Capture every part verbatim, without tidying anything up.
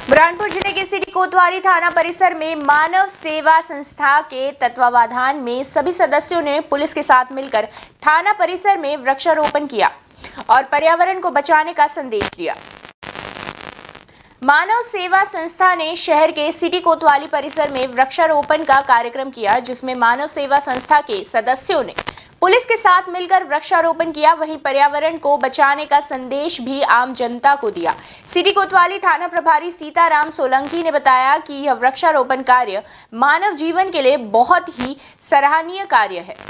बुरहानपुर जिले के सिटी कोतवाली थाना परिसर में मानव सेवा संस्था के तत्वावधान में सभी सदस्यों ने पुलिस के साथ मिलकर थाना परिसर में वृक्षारोपण किया और पर्यावरण को बचाने का संदेश दिया। मानव सेवा संस्था ने शहर के सिटी कोतवाली परिसर में वृक्षारोपण का कार्यक्रम किया, जिसमें मानव सेवा संस्था के सदस्यों ने पुलिस के साथ मिलकर वृक्षारोपण किया। वहीं पर्यावरण को बचाने का संदेश भी आम जनता को दिया। सिटी कोतवाली थाना प्रभारी सीताराम सोलंकी ने बताया कि यह वृक्षारोपण कार्य मानव जीवन के लिए बहुत ही सराहनीय कार्य है।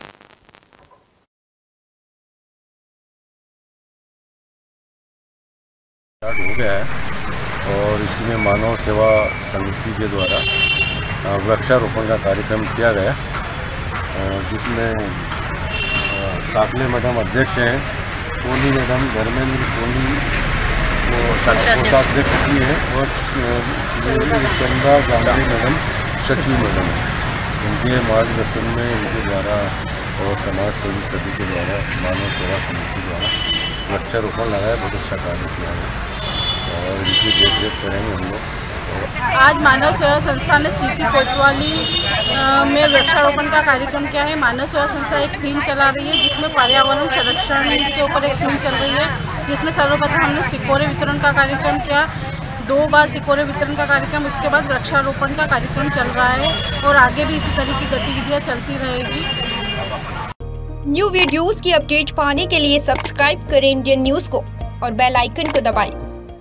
हो गया है और इसमें मानव सेवा समिति के द्वारा वृक्षारोपण का कार्यक्रम किया गया, जिसमें काफले मैडम अध्यक्ष हैं, कोहली मैडम, धर्मेंद्र कोहली कोषाध्यक्ष जी हैं और चंदा गांधी मैडम सचिव मैडम हैं। इनके मार्गदर्शन में इनके द्वारा और समाज सेवी सभी के द्वारा मानव सेवा समिति द्वारा वृक्षारोपण लगाया, बहुत अच्छा कार्य किया है और इनकी देख रेख करेंगे हम लोग। आज मानव सेवा संस्था ने सिटी कोतवाली में वृक्षारोपण का कार्यक्रम किया है। मानव सेवा संस्था एक थीम चला रही है, जिसमें पर्यावरण संरक्षण के ऊपर एक थीम चल रही है, जिसमें सर्वप्रथम हमने सिकोरे वितरण का कार्यक्रम किया, दो बार सिकोरे वितरण का कार्यक्रम, उसके बाद वृक्षारोपण का कार्यक्रम चल रहा है और आगे भी इसी तरह की गतिविधियाँ चलती रहेगी। न्यू वीडियोस की अपडेट पाने के लिए सब्सक्राइब करें इंडियन न्यूज़ को और बेल आइकन को दबाएं।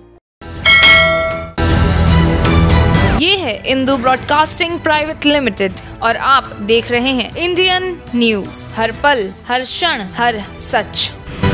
ये है इंदू ब्रॉडकास्टिंग प्राइवेट लिमिटेड और आप देख रहे हैं इंडियन न्यूज, हर पल, हर क्षण, हर सच।